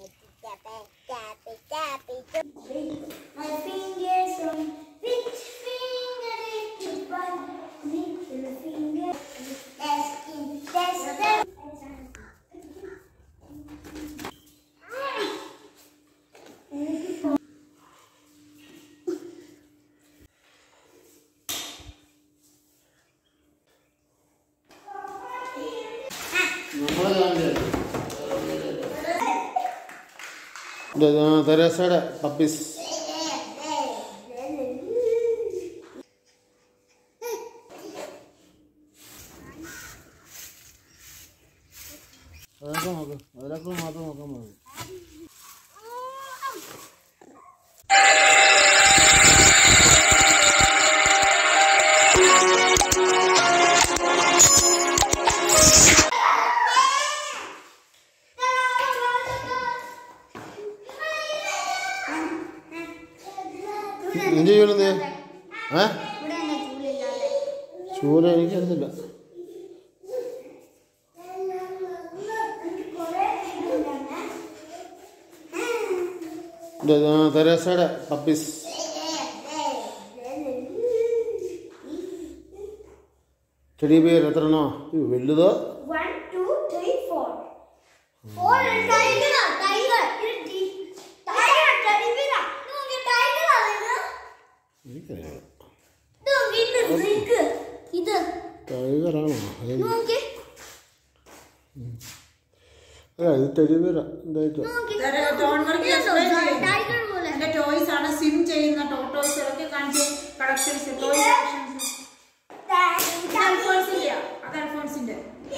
My fingers on which finger it is one little finger. Test. Teresa puppies. ചൂല എനിക്കറിയില്ല. തെരേസയുടെ puppies. Teddy bear എത്ര എണ്ണോ? വലുതോ? എനിക്കറിയാം. ടൈഗറാണോ? ഇത് teddy ബിയറാ. എന്തായിട്ട് ടോയ്സ് ആണ്. സിം ചെയ്യുന്ന ടോയ്സ് ഒക്കെ കാണിച്ച് കളക്ഷൻസ് ടോയ് കളക്ഷൻസ്. അത് അൽഫോൺസിന്റെ.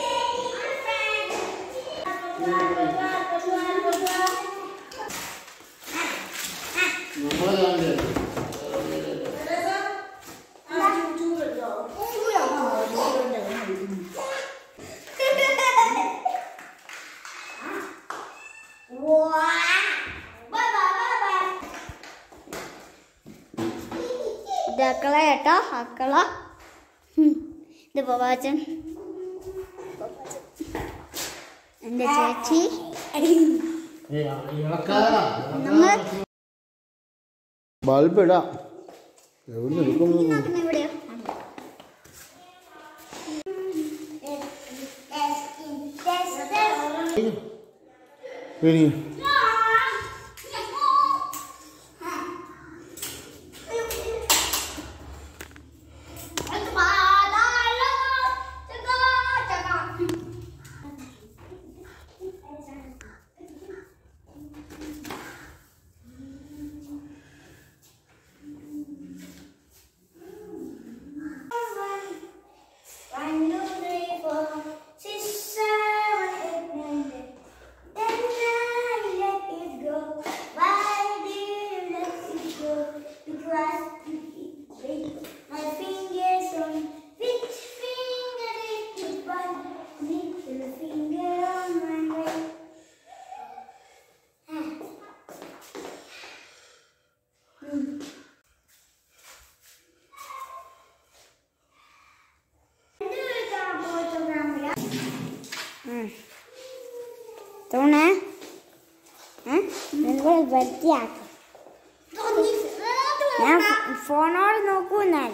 അക്കള കേട്ടോ, അക്കള. ഇത് പവാച്ചൻ, എന്റെ ചേച്ചി. ബൾബ് ഇടാം. എവിടെ എടുക്കുന്നു? ഇവിടെയോ? തോണേ വൃത്തിയാക്കും. ഞാൻ ഫോണോട് നോക്കൂ. ഞാൻ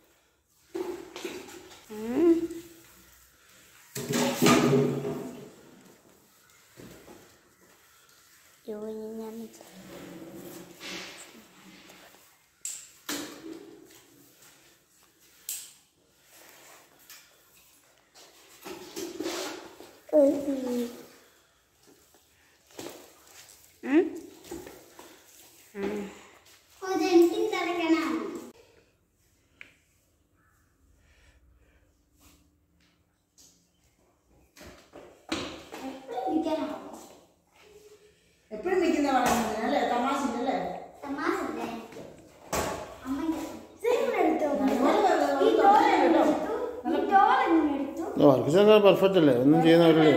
എപ്പോഴും നിൽക്കുന്ന പറയുന്നല്ലേ? തമാശല്ലേ? പെർഫെക്റ്റ് അല്ലേ? ഒന്നും ചെയ്യുന്നവരല്ലേ?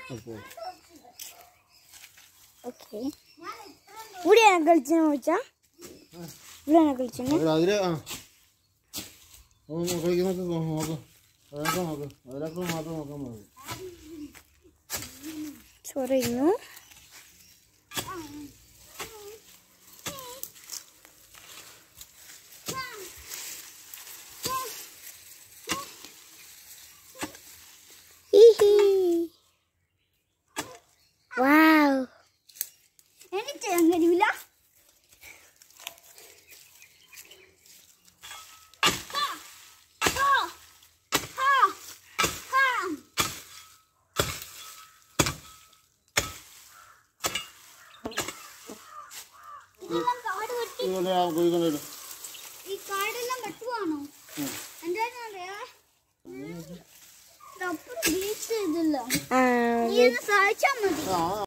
ഓക്കെ ഇവിടെയാണ് കളിച്ചെന്ന് ചോദിച്ചാ ഇവിടെയാണ് കളിച്ചത് അതില് കളിക്കുന്നൊക്കെ നോക്ക് അതൊക്കെ നോക്ക് അതിലൊക്കെ മാത്രം നോക്കാൻ മതി ചൊറിയുന്നു വാവ് എനിക്ക് ചെയ്യാൻ കഴിയില്ല ഈ കാടെല്ലാം വെട്ടുവാണോ എന്തായാലും സഹായിച്ചാ മതി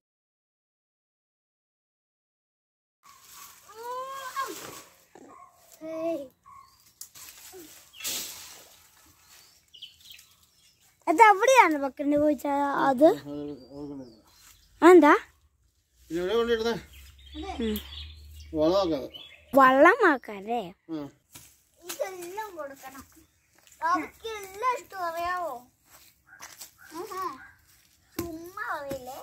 അത് അവിടെയാണ് വെക്കണ്ടേ പോയിച്ചാ അത് എന്താ വള്ളമാക്കാല്ലേ ഇതെല്ലാം കൊടുക്കണം അവർക്ക് എല്ലാം ഇഷ്ടം അറിയാവോ ചുമ്മാ അറിയില്ലേ